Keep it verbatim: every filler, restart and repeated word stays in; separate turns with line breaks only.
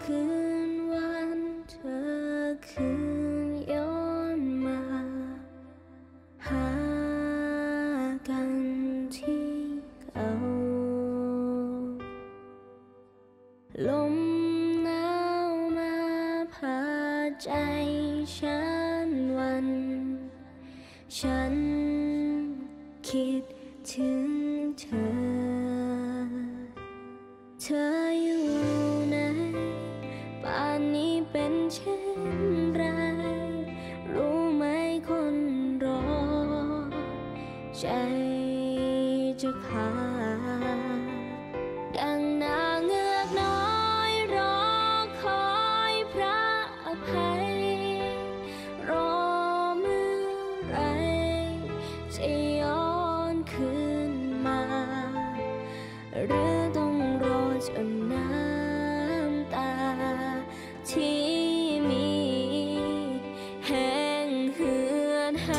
คืนวันเธอคืนย้อนมาหากันที่เก่าลมหนาวมาพาใจฉันวันฉันคิดถึงเธอเธออยู่ไหนป่านนี้เป็นเช่นไรรู้ไหมคนรอใจจะขาดดังนางเงือกน้อยรอคอยพระอภัยรอเมื่อไรจะย้อนคืนมาหรือต้องรอจนน้ำตาที่มีแห้งเหือดห